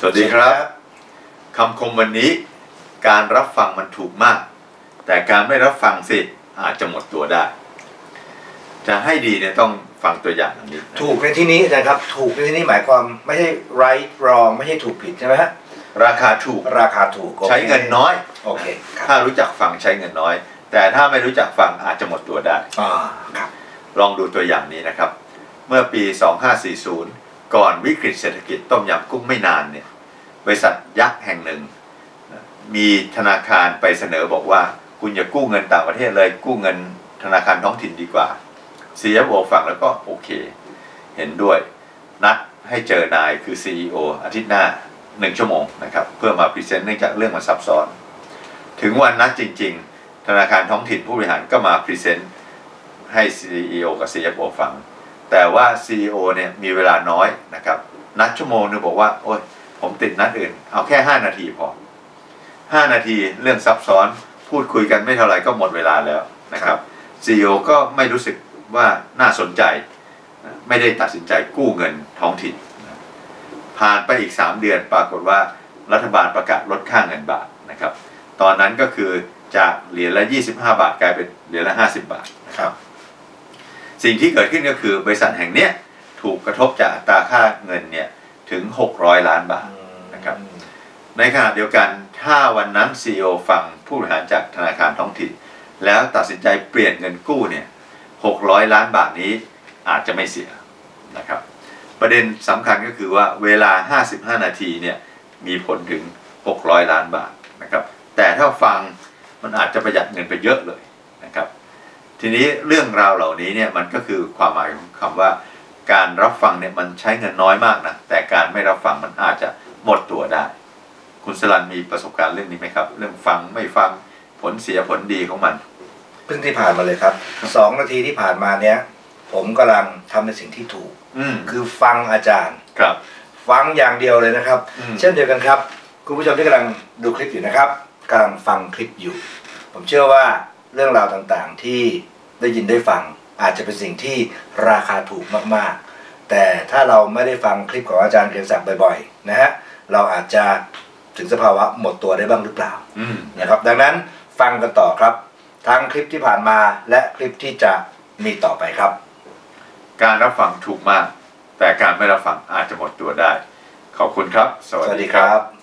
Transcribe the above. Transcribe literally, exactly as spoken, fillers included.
สวัสดีครับคำคมวันนี้การรับฟังมันถูกมากแต่การไม่รับฟังสิอาจจะหมดตัวได้จะให้ดีเนี่ยต้องฟังตัวอย่างอันนี้ถูกในที่นี้นะครับถูกในที่นี้หมายความไม่ใช่ right wrong ไม่ใช่ถูกผิดใช่ไหมฮะราคาถูกราคาถูกใช้เงินน้อยโอเคถ้ารู้จักฟังใช้เงินน้อยแต่ถ้าไม่รู้จักฟังอาจจะหมดตัวได้อ่าครับลองดูตัวอย่างนี้นะครับเมื่อปีสองพันห้าร้อยสี่สิบก่อนวิกฤตเศรษฐกิจต้มยำกุ้งไม่นานเนี่ยบริษัทยักษ์แห่งหนึ่งมีธนาคารไปเสนอบอกว่าคุณอย่ากู้เงินต่างประเทศเลยกู้เงินธนาคารท้องถิ่นดีกว่า ซี เอฟ โอ ฟังแล้วก็โอเคเห็นด้วยนัดให้เจอนายคือ ซี อี โอ อาทิตย์หน้าหนึ่งชั่วโมงนะครับเพื่อมาพรีเซนต์เนื่องจากเรื่องมันซับซ้อนถึงวันนัดจริงๆธนาคารท้องถิ่นผู้บริหารก็มาพรีเซนต์ให้ ซี อี โอ กับ ซี เอฟ โอ ฟังแต่ว่า ซี อี โอ เนี่ยมีเวลาน้อยนะครับนัดชั่วโมงนึงบอกว่าโอ้ยผมติดนัดอื่นเอาแค่ห้านาทีพอห้านาทีเรื่องซับซ้อนพูดคุยกันไม่เท่าไหร่ก็หมดเวลาแล้วนะครับ ซี อี โอ ก็ไม่รู้สึกว่าน่าสนใจไม่ได้ตัดสินใจกู้เงินท้องถิ่นผ่านไปอีกสามเดือนปรากฏว่ารัฐบาลประกาศลดค่าเงินบาทนะครับตอนนั้นก็คือจากเหรียญละยี่สิบห้าบาทกลายเป็นเหรียญละห้าสิบบาทนะครับสิ่งที่เกิดขึ้นก็คือบริษัทแห่งนี้ถูกกระทบจากอัตราค่าเงินเนี่ยถึงหกร้อยล้านบาทนะครับในขณะเดียวกันถ้าวันนั้น ซี อี โอ ฟังผู้บริหารจากธนาคารท้องถิ่นแล้วตัดสินใจเปลี่ยนเงินกู้เนี่ยหกร้อยล้านบาทนี้อาจจะไม่เสียนะครับประเด็นสำคัญก็คือว่าเวลาห้าสิบห้านาทีเนี่ยมีผลถึงหกร้อยล้านบาทนะครับแต่ถ้าฟังมันอาจจะประหยัดเงินไปเยอะเลยนะครับทีนี้เรื่องราวเหล่านี้เนี่ยมันก็คือความหมายของคำว่าการรับฟังเนี่ยมันใช้เงินน้อยมากนะแต่การไม่รับฟังมันอาจจะหมดตัวได้คุณสรัญมีประสบการณ์เรื่องนี้ไหมครับเรื่องฟังไม่ฟังผลเสียผลดีของมันเพิ่งที่ผ่านมาเลยครับสองนาทีที่ผ่านมาเนี้ยผมกำลังทำในสิ่งที่ถูกคือฟังอาจารย์ครับฟังอย่างเดียวเลยนะครับเช่นเดียวกันครับคุณผู้ชมที่กำลังดูคลิปอยู่นะครับกำลังฟังคลิปอยู่ผมเชื่อว่าเรื่องราวต่างๆที่ได้ยินได้ฟังอาจจะเป็นสิ่งที่ราคาถูกมากๆแต่ถ้าเราไม่ได้ฟังคลิปของอาจารย์เกรียงศักดิ์บ่อยๆนะฮะเราอาจจะถึงสภาวะหมดตัวได้บ้างหรือเปล่านะครับดังนั้นฟังกันต่อครับทั้งคลิปที่ผ่านมาและคลิปที่จะมีต่อไปครับการรับฟังถูกมากแต่การไม่รับฟังอาจจะหมดตัวได้ขอบคุณครับสวัสดีครับ